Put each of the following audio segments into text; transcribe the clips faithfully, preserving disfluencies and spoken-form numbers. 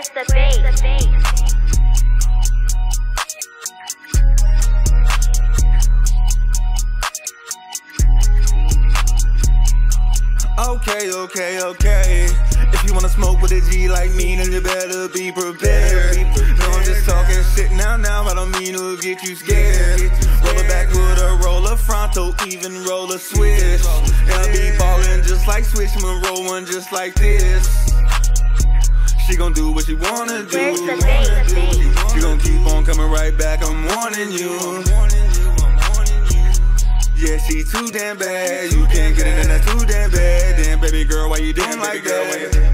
the bass? Okay, okay, okay. If you wanna smoke with a G like me, then you better be prepared. No, I'm just talking shit now, now I don't mean to get you scared. Roll it back with a roller fronto, even roll a switch. And I be ballin' just like Switch, I'ma roll one just like this. She gon' do what she wanna do. She gon' keep on coming right back, I'm warning you. Yeah, she too damn bad. You can't get it in that too damn bad. Damn, baby girl, why you doing like that?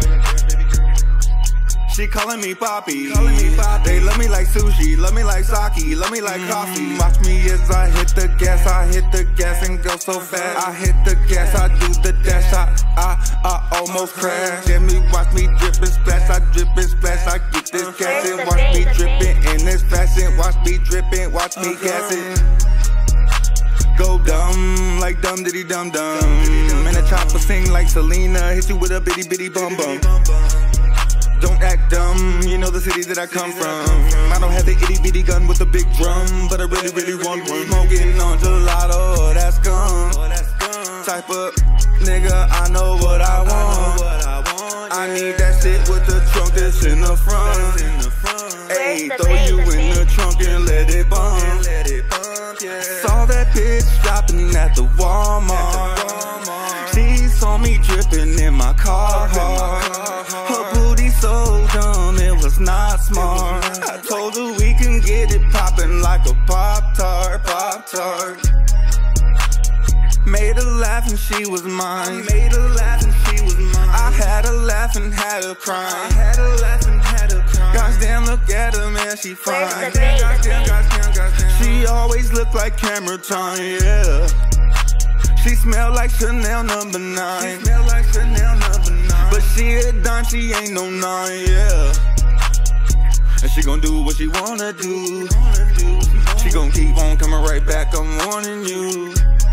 She calling me Poppy. They love me like sushi, love me like sake, love me like coffee. Watch me as I hit the gas, I hit the gas and go so fast. I hit the gas, I do the dash, I, I, I almost crash. Yeah, me watch me drip and splash, I drip and splash. I get this gas and watch me dripping in this fashion. Watch me dripping, watch me gas it. Go dumb, like dumb diddy dum dum. Man, the chopper sing like Selena, hit you with a bitty bitty bum bum. Don't act dumb, you know the city that I come from. I don't have the itty bitty gun with a big drum, but I really really want one. Smoking on gelato, that's gum. Type of nigga, I know what I want. I need that shit with the trunk that's in the front. Ayy, throw you in the trunk and let it bump. Saw that bitch shopping at the Walmart. She saw me dripping in my car. Her booty so dumb, it was not smart. I told her we can get it poppin' like a Pop-Tart, Pop-Tart. Made her laugh and she was mine. Made her laugh and she was mine. I had her laugh and had her crying. I had her laugh and had her crying. Gosh damn, look at her, man, she fine. Gosh damn, gosh damn, gosh damn, gosh damn. She always look like camera time, yeah. She smell like Chanel number nine. She smell like Chanel number nine. But she a dime, she ain't no nine, yeah. And she gon' do what she wanna do. She gon' keep on coming right back, I'm warning you.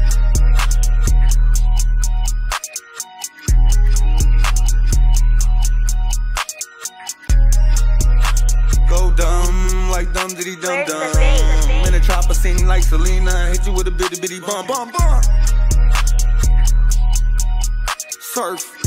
Go dumb, like dumb diddy dum dum. In a chopper sing like Selena, hit you with a bitty bitty bum bum bum. Surf.